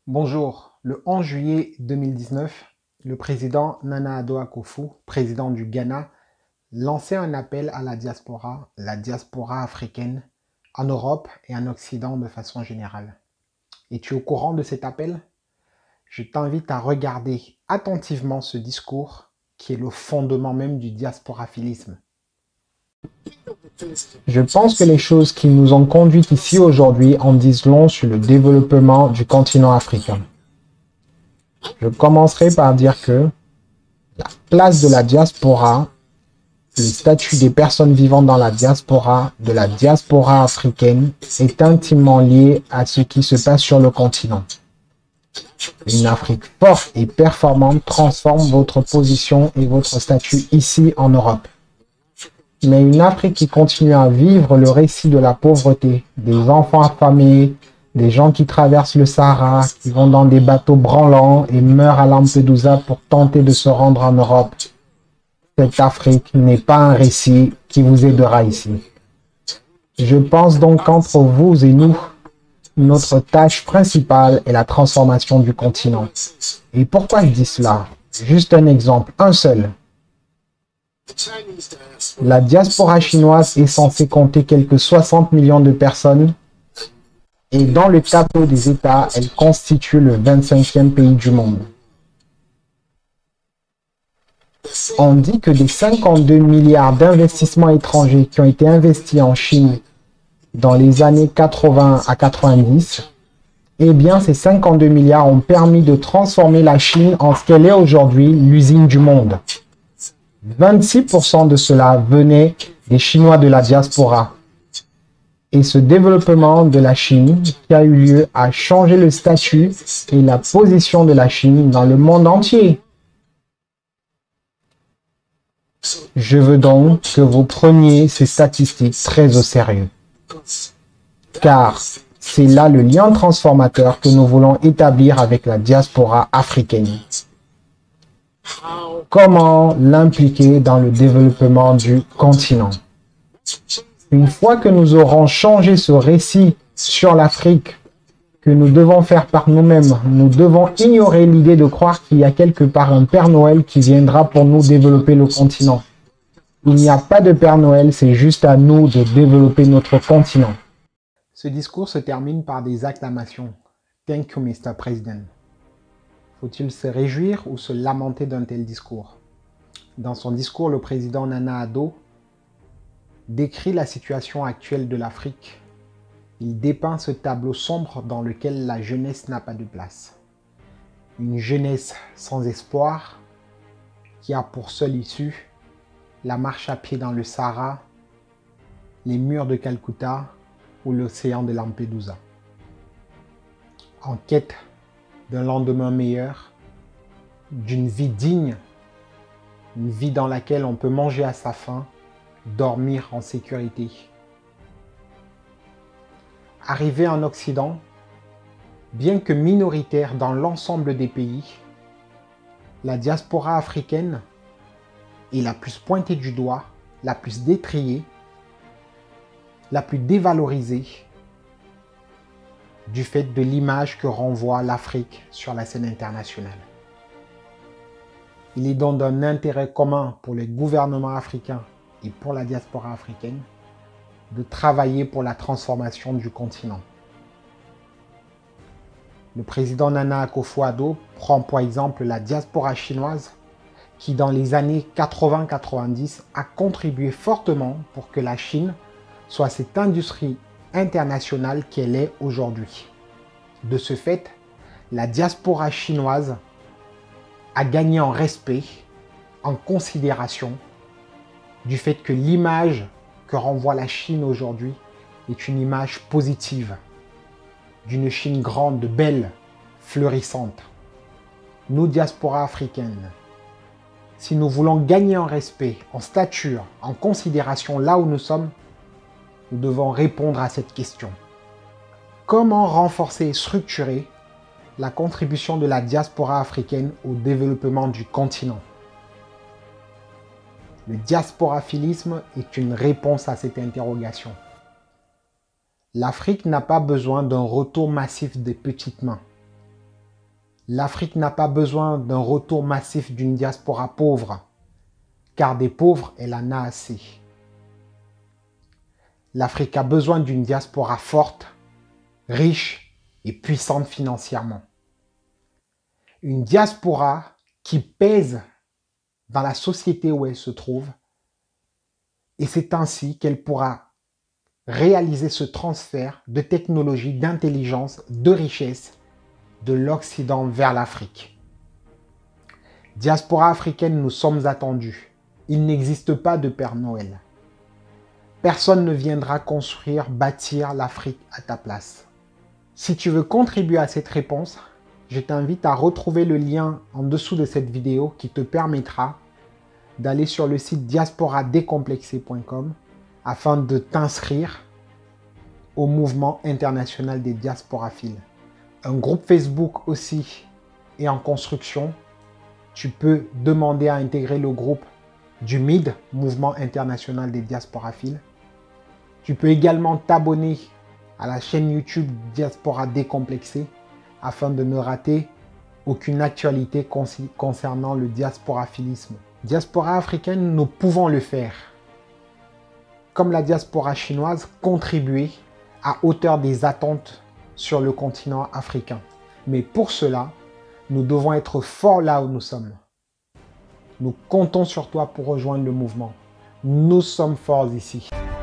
Bonjour, le 11 juillet 2019, le président Nana Addo Akufo, président du Ghana, lançait un appel à la diaspora africaine, en Europe et en Occident de façon générale. Es-tu au courant de cet appel? Je t'invite à regarder attentivement ce discours qui est le fondement même du diasporaphilisme. Je pense que les choses qui nous ont conduits ici aujourd'hui en disent long sur le développement du continent africain. Je commencerai par dire que la place de la diaspora, le statut des personnes vivant dans la diaspora, de la diaspora africaine, est intimement lié à ce qui se passe sur le continent. Une Afrique forte et performante transforme votre position et votre statut ici en Europe. Mais une Afrique qui continue à vivre le récit de la pauvreté, des enfants affamés, des gens qui traversent le Sahara, qui vont dans des bateaux branlants et meurent à Lampedusa pour tenter de se rendre en Europe. Cette Afrique n'est pas un récit qui vous aidera ici. Je pense donc qu'entre vous et nous, notre tâche principale est la transformation du continent. Et pourquoi je dis cela? Juste un exemple, un seul. La diaspora chinoise est censée compter quelques 60 millions de personnes et dans le tableau des États, elle constitue le 25e pays du monde. On dit que des 52 milliards d'investissements étrangers qui ont été investis en Chine dans les années 80 à 90, eh bien ces 52 milliards ont permis de transformer la Chine en ce qu'elle est aujourd'hui, l'usine du monde. 26% de cela venait des Chinois de la diaspora. Et ce développement de la Chine qui a eu lieu a changé le statut et la position de la Chine dans le monde entier. Je veux donc que vous preniez ces statistiques très au sérieux. Car c'est là le lien transformateur que nous voulons établir avec la diaspora africaine. Comment l'impliquer dans le développement du continent? Une fois que nous aurons changé ce récit sur l'Afrique, que nous devons faire par nous-mêmes, nous devons ignorer l'idée de croire qu'il y a quelque part un Père Noël qui viendra pour nous développer le continent. Il n'y a pas de Père Noël, c'est juste à nous de développer notre continent. Ce discours se termine par des acclamations. Thank you, Mr. President. Faut-il se réjouir ou se lamenter d'un tel discours? Dans son discours, le président Nana Addo décrit la situation actuelle de l'Afrique. Il dépeint ce tableau sombre dans lequel la jeunesse n'a pas de place. Une jeunesse sans espoir qui a pour seule issue la marche à pied dans le Sahara, les murs de Calcutta ou l'océan de Lampedusa. En quête d'un lendemain meilleur, d'une vie digne, une vie dans laquelle on peut manger à sa faim, dormir en sécurité. Arrivé en Occident, bien que minoritaire dans l'ensemble des pays, la diaspora africaine est la plus pointée du doigt, la plus détriée, la plus dévalorisée du fait de l'image que renvoie l'Afrique sur la scène internationale. Il est donc d'un intérêt commun pour les gouvernements africains et pour la diaspora africaine de travailler pour la transformation du continent. Le président Nana Akufo-Addo prend pour exemple la diaspora chinoise qui dans les années 80-90 a contribué fortement pour que la Chine soit cette industrie internationale qu'elle est aujourd'hui. De ce fait, la diaspora chinoise a gagné en respect, en considération, du fait que l'image que renvoie la Chine aujourd'hui est une image positive, d'une Chine grande, belle, fleurissante. Nous, diaspora africaine, si nous voulons gagner en respect, en stature, en considération là où nous sommes, nous devons répondre à cette question. Comment renforcer et structurer la contribution de la diaspora africaine au développement du continent? Le diasporaphilisme est une réponse à cette interrogation. L'Afrique n'a pas besoin d'un retour massif des petites mains. L'Afrique n'a pas besoin d'un retour massif d'une diaspora pauvre, car des pauvres, elle en a assez. L'Afrique a besoin d'une diaspora forte, riche et puissante financièrement. Une diaspora qui pèse dans la société où elle se trouve, et c'est ainsi qu'elle pourra réaliser ce transfert de technologie, d'intelligence, de richesse de l'Occident vers l'Afrique. Diaspora africaine, nous sommes attendus. Il n'existe pas de Père Noël. Personne ne viendra construire, bâtir l'Afrique à ta place. Si tu veux contribuer à cette réponse, je t'invite à retrouver le lien en dessous de cette vidéo qui te permettra d'aller sur le site diasporadécomplexé.com afin de t'inscrire au mouvement international des diasporaphiles. Un groupe Facebook aussi est en construction. Tu peux demander à intégrer le groupe du MID, Mouvement International des Diasporaphiles. Tu peux également t'abonner à la chaîne YouTube Diaspora Décomplexé afin de ne rater aucune actualité concernant le diasporaphilisme. Diaspora africaine, nous pouvons le faire. Comme la diaspora chinoise, contribuer à hauteur des attentes sur le continent africain. Mais pour cela, nous devons être forts là où nous sommes. Nous comptons sur toi pour rejoindre le mouvement. Nous sommes forts ici.